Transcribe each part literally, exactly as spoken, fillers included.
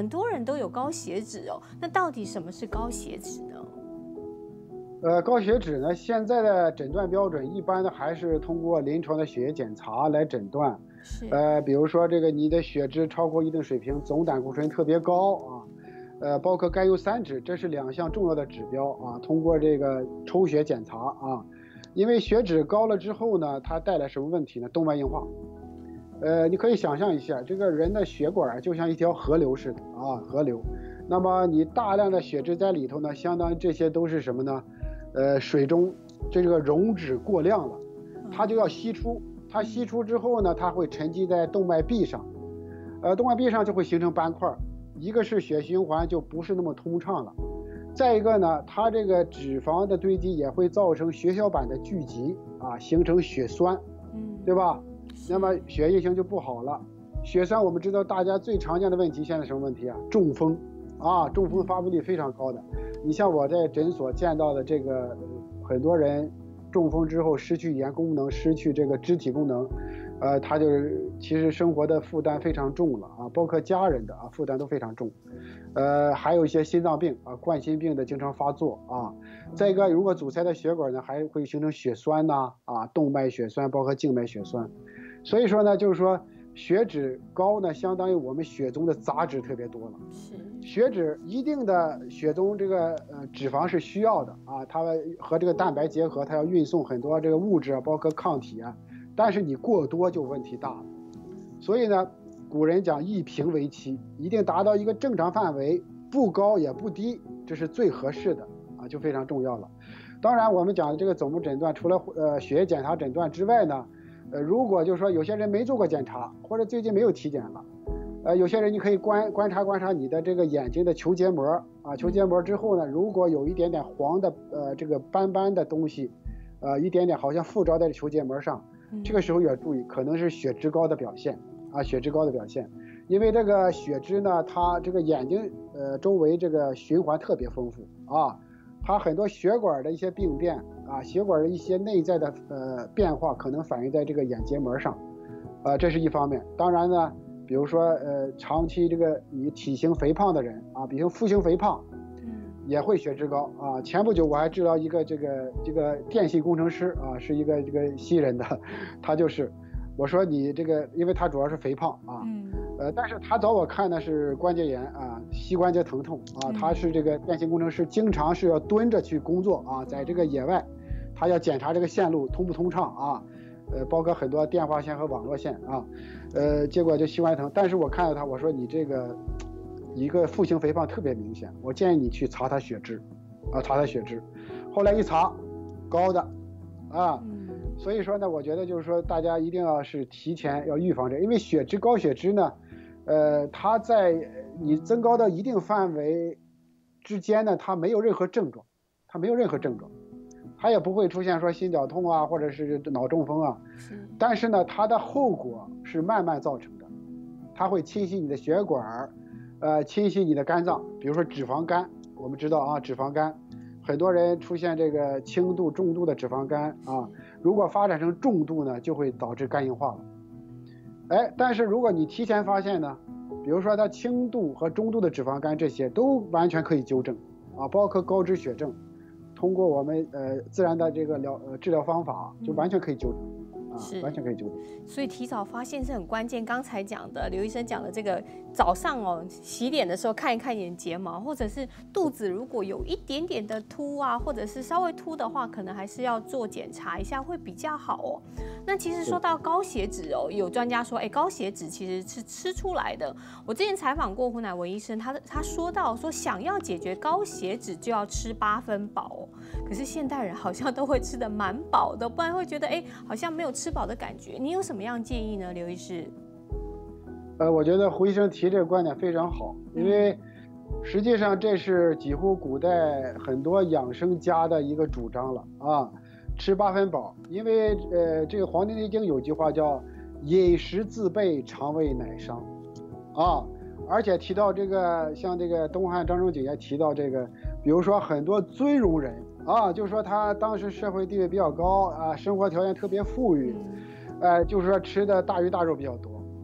很多人都有高血脂哦。那到底什么是高血脂呢？ 呃，高血脂呢，现在的诊断标准一般的还是通过临床的血液检查来诊断。 是。 呃，比如说这个你的血脂超过一定水平，总胆固醇特别高啊，呃，包括甘油三酯，这是两项重要的指标啊。通过这个抽血检查啊，因为血脂高了之后呢，它带来什么问题呢？动脉硬化。呃，你可以想象一下，这个人的血管就像一条河流似的啊，河流。那么你大量的血脂在里头呢，相当于这些都是什么呢？呃，水中这个溶脂过量了，它就要析出，它析出之后呢，它会沉积在动脉壁上，呃，动脉壁上就会形成斑块，一个是血循环就不是那么通畅了，再一个呢，它这个脂肪的堆积也会造成血小板的聚集啊，形成血栓，嗯，对吧？那么血液型就不好了。血栓我们知道大家最常见的问题现在什么问题啊？中风啊，中风发病率非常高的。你像我在诊所见到的这个很多人中风之后失去语言功能，失去这个肢体功能，呃，他就是其实生活的负担非常重了啊，包括家人的啊负担都非常重，呃，还有一些心脏病啊，冠心病的经常发作啊。再一个，如果阻塞的血管呢，还会形成血栓呐啊，动脉血栓，包括静脉血栓。所以说呢，就是说血脂高呢，相当于我们血中的杂质特别多了。是。血脂一定的血中这个呃脂肪是需要的啊，它和这个蛋白结合，它要运送很多这个物质啊，包括抗体啊。但是你过多就问题大了。所以呢，古人讲一平为期，一定达到一个正常范围，不高也不低，这是最合适的啊，就非常重要了。当然，我们讲的这个总部诊断，除了呃血液检查诊断之外呢，呃，如果就是说有些人没做过检查，或者最近没有体检了。呃，有些人你可以观观察观察你的这个眼睛的球结膜啊，球结膜之后呢，如果有一点点黄的呃这个斑斑的东西，呃一点点好像附着在球结膜上，这个时候要注意，可能是血脂高的表现啊，血脂高的表现，因为这个血脂呢，它这个眼睛呃周围这个循环特别丰富啊，它很多血管的一些病变啊，血管的一些内在的呃变化可能反映在这个眼结膜上，啊，这是一方面。当然呢。比如说，呃，长期这个你体型肥胖的人啊，比如腹型肥胖，也会血脂高啊。前不久我还治疗一个这个这个电信工程师啊，是一个这个西人的，他就是，我说你这个，因为他主要是肥胖啊，呃，但是他找我看的是关节炎啊，膝关节疼痛啊，他是这个电信工程师，经常是要蹲着去工作啊，在这个野外，他要检查这个线路通不通畅啊。呃，包括很多电话线和网络线啊，呃，结果就膝关节疼。但是我看到他，我说你这个一个腹型肥胖特别明显，我建议你去查他血脂，啊，查他血脂。后来一查，高的，啊，所以说呢，我觉得就是说大家一定要是提前要预防这，因为血脂高血脂呢，呃，它在你增高到一定范围之间呢，它没有任何症状，它没有任何症状。它也不会出现说心绞痛啊，或者是脑中风啊，但是呢，它的后果是慢慢造成的，它会侵袭你的血管，呃，侵袭你的肝脏，比如说脂肪肝，我们知道啊，脂肪肝，很多人出现这个轻度、重度的脂肪肝啊，如果发展成重度呢，就会导致肝硬化了。哎，但是如果你提前发现呢，比如说它轻度和中度的脂肪肝，这些都完全可以纠正啊，包括高脂血症。通过我们呃自然的这个疗呃治疗方法，就完全可以纠正。啊，完全可以纠正。 所以提早发现是很关键。刚才讲的刘医生讲的这个早上哦，洗脸的时候看一看眼睫毛，或者是肚子如果有一点点的凸啊，或者是稍微凸的话，可能还是要做检查一下会比较好哦。那其实说到高血脂哦，有专家说，哎，高血脂其实是吃出来的。我之前采访过胡乃文医生，他他说到说，想要解决高血脂就要吃八分饱哦。可是现代人好像都会吃得蛮饱的，不然会觉得哎，好像没有吃饱的感觉。你有什么样建议呢，刘医师？ 呃，我觉得胡医生提这个观点非常好，因为实际上这是几乎古代很多养生家的一个主张了啊，吃八分饱。因为呃，这个《黄帝内经》有句话叫“饮食自备，肠胃乃伤”，啊，而且提到这个，像这个东汉张仲景也提到这个，比如说很多尊荣人啊，就说他当时社会地位比较高啊，生活条件特别富裕，呃，就是说吃的大鱼大肉比较多。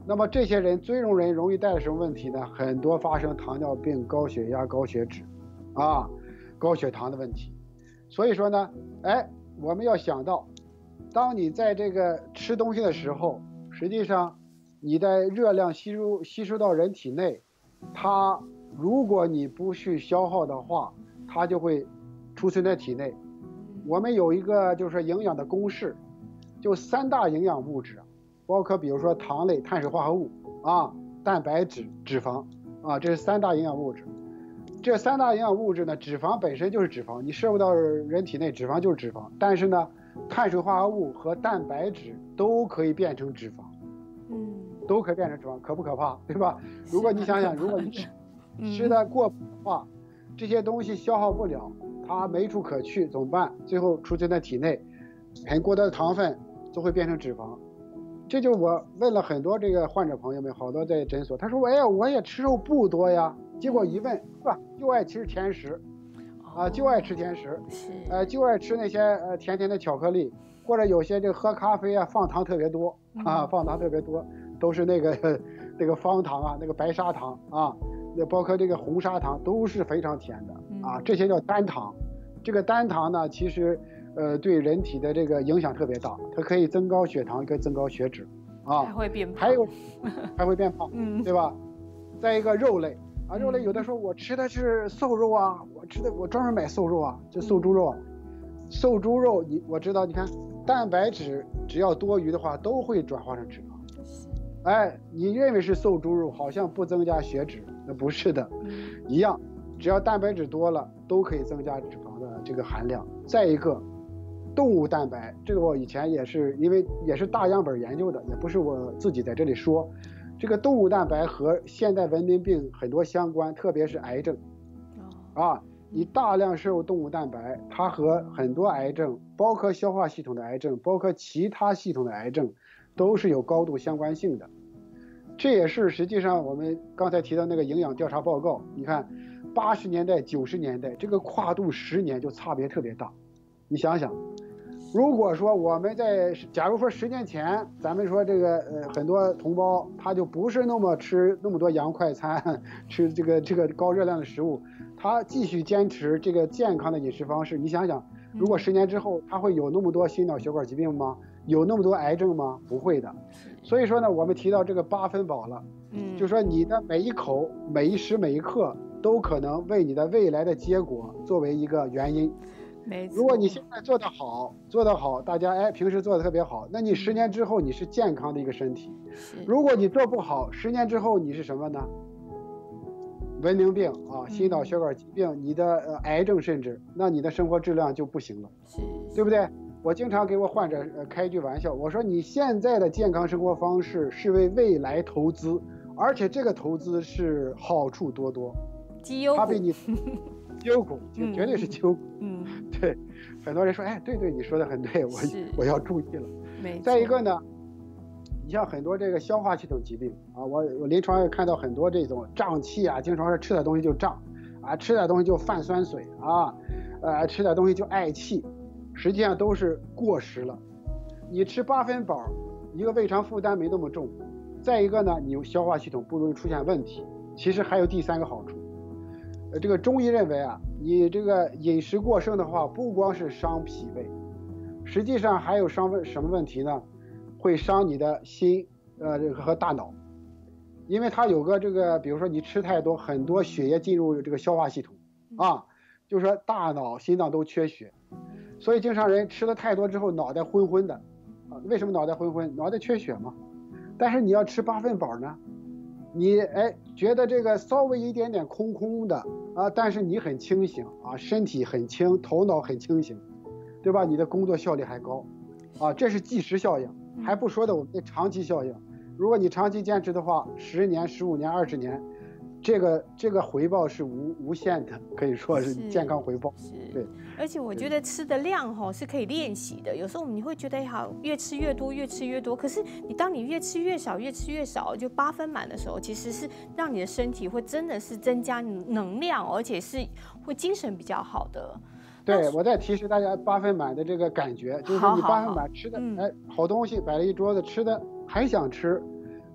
那么这些人最容人容易带来什么问题呢？很多发生糖尿病、高血压、高血脂，啊，高血糖的问题。所以说呢，哎，我们要想到，当你在这个吃东西的时候，实际上你的热量吸收吸收到人体内，它如果你不去消耗的话，它就会储存在体内。我们有一个就是营养的公式，就三大营养物质，包括比如说糖类、碳水化合物啊、蛋白质、脂肪啊，这是三大营养物质。这三大营养物质呢，脂肪本身就是脂肪，你摄入到人体内，脂肪就是脂肪。但是呢，碳水化合物和蛋白质都可以变成脂肪，嗯，都可以变成脂肪，可不可怕？对吧？如果你想想，如果你吃吃的过饱的话，这些东西消耗不了。它没处可去怎么办？最后储存在体内，很过多的糖分就会变成脂肪。这就我问了很多这个患者朋友们，好多在诊所，他说：“哎呀，我也吃肉不多呀。”结果一问，是吧？就爱吃甜食，啊，就爱吃甜食，呃，就爱吃那些呃甜甜的巧克力，或者有些这喝咖啡啊，放糖特别多啊，放糖特别多，都是那个那个方糖啊，那个白砂糖啊。那包括这个红砂糖都是非常甜的啊，这些叫单糖。这个单糖呢，其实呃对人体的这个影响特别大，它可以增高血糖，可以增高血脂啊， 还会变胖， 还有还会变胖， 嗯， 对吧？再一个肉类啊，肉类有的说我吃的是瘦肉啊，我吃的我专门买瘦肉啊，就瘦猪肉啊，瘦猪肉你我知道，你看蛋白质只要多余的话，都会转化成脂肪。哎，你认为是瘦猪肉，好像不增加血脂，那不是的，一样，只要蛋白质多了，都可以增加脂肪的这个含量。再一个，动物蛋白，这个我以前也是因为也是大样本研究的，也不是我自己在这里说，这个动物蛋白和现代文明病很多相关，特别是癌症，啊，你大量摄入动物蛋白，它和很多癌症，包括消化系统的癌症，包括其他系统的癌症，都是有高度相关性的。这也是实际上我们刚才提到那个营养调查报告，你看八十年代九十年代这个跨度十年就差别特别大。你想想，如果说我们在假如说十年前咱们说这个呃很多同胞他就不是那么吃那么多洋快餐，吃这个这个高热量的食物，他继续坚持这个健康的饮食方式，你想想，如果十年之后他会有那么多心脑血管疾病吗？有那么多癌症吗？不会的。所以说呢，我们提到这个八分饱了，嗯，就说你的每一口、每一时、每一刻都可能为你的未来的结果作为一个原因。 没错。 如果你现在做得好，做得好，大家哎平时做得特别好，那你十年之后你是健康的一个身体。如果你做不好，十年之后你是什么呢？文明病啊，心脑血管疾病，你的呃癌症，甚至那你的生活质量就不行了， 是， 对不对？我经常给我患者呃开一句玩笑，我说你现在的健康生活方式是为未来投资，而且这个投资是好处多多， 绩优股， 它比你绩优股就绝对是绩优股。 嗯， 对，很多人说，哎，对对，你说的很对，我我要注意了。 没错。 再一个呢，你像很多这个消化系统疾病啊，我我临床也看到很多这种胀气啊，经常是吃点东西就胀啊，吃点东西就泛酸水啊，呃，吃点东西就嗳气。实际上都是过时了。你吃八分饱，一个胃肠负担没那么重，再一个呢，你消化系统不容易出现问题。其实还有第三个好处，呃，这个中医认为啊，你这个饮食过剩的话，不光是伤脾胃，实际上还有伤问什么问题呢？会伤你的心，呃和大脑，因为它有个这个，比如说你吃太多，很多血液进入这个消化系统啊，就是说大脑、心脏都缺血。所以经常人吃的太多之后脑袋昏昏的，啊，为什么脑袋昏昏？脑袋缺血嘛。但是你要吃八分饱呢，你哎觉得这个稍微一点点空空的啊，但是你很清醒啊，身体很轻，头脑很清醒，对吧？你的工作效率还高，啊，这是即时效应，还不说的我们的长期效应。如果你长期坚持的话，十年、十五年、二十年。这个这个回报是无无限的，可以说是健康回报。 是， 对。 而且我觉得吃的量哈是可以练习的。有时候你会觉得好，越吃越多，越吃越多。可是你当你越吃越少，越吃越少，就八分满的时候，其实是让你的身体会真的是增加能量，而且是会精神比较好的。 对，我再提示大家八分满的这个感觉，就是说你八分满吃的，哎，好东西摆了一桌子，吃的还想吃。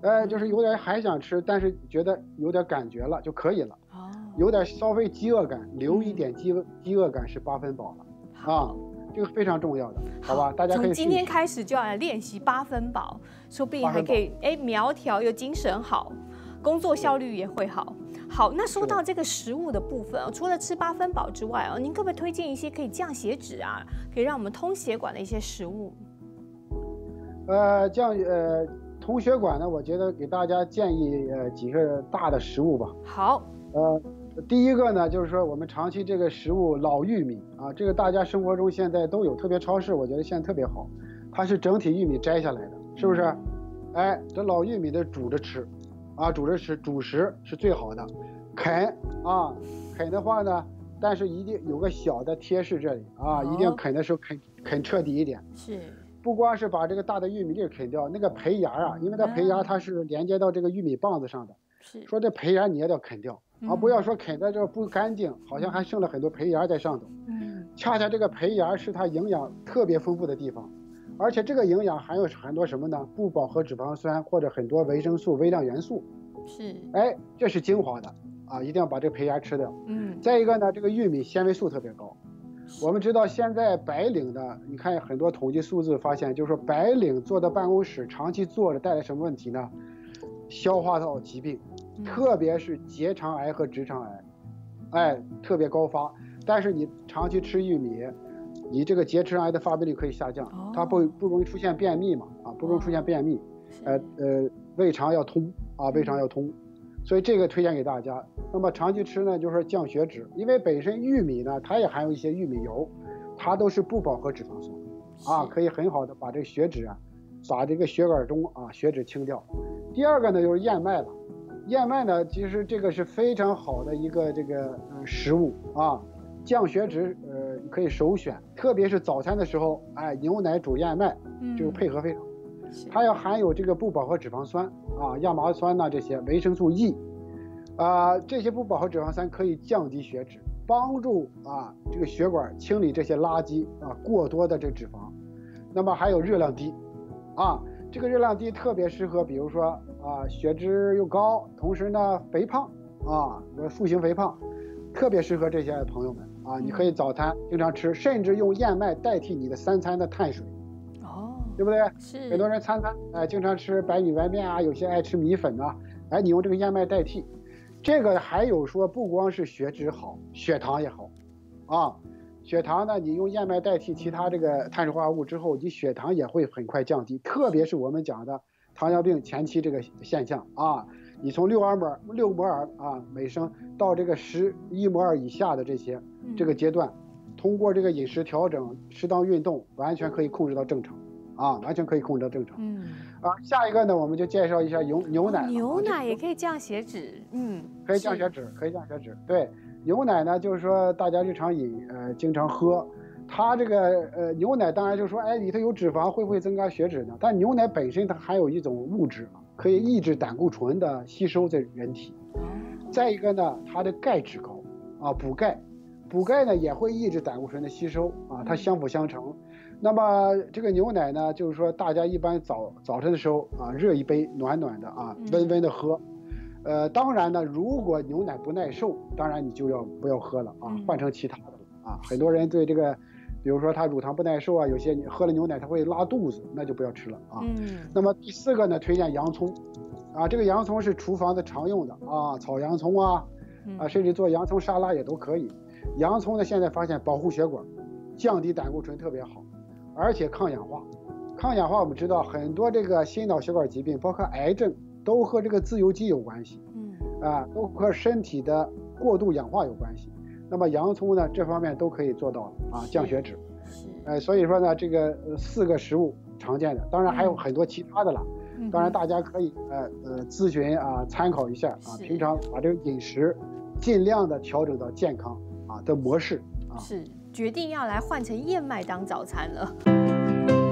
哎，就是有点还想吃，但是觉得有点感觉了就可以了。 哦， 有点稍微饥饿感，留一点饥饿饥饿感是八分饱了啊，这个非常重要的，好吧？大家可以从今天开始就要来练习八分饱，说不定还可以哎苗条又精神好，工作效率也会好。好，那说到这个食物的部分啊，除了吃八分饱之外啊，您可不可以推荐一些可以降血脂啊，可以让我们通血管的一些食物？ 呃，降呃通血管呢，我觉得给大家建议呃几个大的食物吧。 好， 呃，第一个呢，就是说我们长期这个食物老玉米啊，这个大家生活中现在都有，特别超市我觉得现在特别好，它是整体玉米摘下来的，是不是？哎，这老玉米的煮着吃。啊，煮着吃，主食是最好的。啃啊，啃的话呢，但是一定有个小的贴士这里啊，哦、一定啃的时候啃啃彻底一点。 是， 不光是把这个大的玉米粒啃掉，那个胚芽啊，因为它胚芽它是连接到这个玉米棒子上的， 是，说这胚芽你也要啃掉、嗯、啊，不要说啃的这不干净，好像还剩了很多胚芽在上头。嗯，恰恰这个胚芽是它营养特别丰富的地方。而且这个营养含有很多什么呢？不饱和脂肪酸或者很多维生素、微量元素。 是， 哎，这是精华的啊，一定要把这个胚芽吃掉。嗯。再一个呢，这个玉米纤维素特别高。我们知道现在白领的，你看很多统计数字发现，就是说白领坐在办公室长期坐着带来什么问题呢？消化道疾病，嗯、特别是结肠癌和直肠癌，哎，特别高发。但是你长期吃玉米。你这个结肠癌的发病率可以下降，哦、它不不容易出现便秘嘛，啊，不容易出现便秘，哦、呃呃，胃肠要通啊，胃肠要通，所以这个推荐给大家。那么长期吃呢，就是降血脂，因为本身玉米呢，它也含有一些玉米油，它都是不饱和脂肪酸，啊，可以很好的把这个血脂啊，把这个血管中啊血脂清掉。第二个呢就是燕麦了，燕麦呢其实这个是非常好的一个这个呃食物啊。降血脂，呃，可以首选，特别是早餐的时候，哎，牛奶煮燕麦，这个配合非常好。嗯、它要含有这个不饱和脂肪酸啊，亚麻酸呐、啊、这些维生素 E， 啊，这些不饱和脂肪酸可以降低血脂，帮助啊这个血管清理这些垃圾啊过多的这个脂肪。那么还有热量低，啊，这个热量低特别适合，比如说啊血脂又高，同时呢肥胖啊，腹型肥胖，特别适合这些朋友们。啊，你可以早餐经常吃，甚至用燕麦代替你的三餐的碳水，哦，对不对？是。很多人餐餐哎、呃、经常吃白米白面啊，有些爱吃米粉啊，哎，你用这个燕麦代替，这个还有说不光是血脂好，血糖也好，啊，血糖呢你用燕麦代替其他这个碳水化合物之后，你血糖也会很快降低，特别是我们讲的糖尿病前期这个现象啊。你从六二摩六摩尔啊每升到这个十一摩尔以下的这些这个阶段，通过这个饮食调整、适当运动，完全可以控制到正常，啊，完全可以控制到正常。嗯，啊，下一个呢，我们就介绍一下牛牛奶、哦。 牛奶也可以降血脂，嗯， 可以降血脂，可以降血脂。对，牛奶呢，就是说大家日常饮呃经常喝，它这个呃牛奶当然就是说，哎，里头有脂肪，会不会增加血脂呢？但牛奶本身它含有一种物质。可以抑制胆固醇的吸收在人体，再一个呢，它的钙质高啊，补钙，补钙呢也会抑制胆固醇的吸收啊，它相辅相成。那么这个牛奶呢，就是说大家一般早早晨的时候啊，热一杯暖暖的啊，温温的喝。呃，当然呢，如果牛奶不耐受，当然你就要不要喝了啊，换成其他的了啊。很多人对这个。比如说他乳糖不耐受啊，有些喝了牛奶他会拉肚子，那就不要吃了啊。嗯。那么第四个呢，推荐洋葱，啊，这个洋葱是厨房的常用的啊，炒洋葱啊，啊，甚至做洋葱沙拉也都可以。洋葱呢，现在发现保护血管，降低胆固醇特别好，而且抗氧化。抗氧化我们知道很多这个心脑血管疾病，包括癌症，都和这个自由基有关系。嗯。啊，都和身体的过度氧化有关系。那么洋葱呢，这方面都可以做到啊，降血脂。是。呃，所以说呢，这个四个食物常见的，当然还有很多其他的了。嗯。当然大家可以呃呃咨询啊，参考一下啊，平常把这个饮食尽量的调整到健康啊的模式啊。 是，决定要来换成燕麦当早餐了。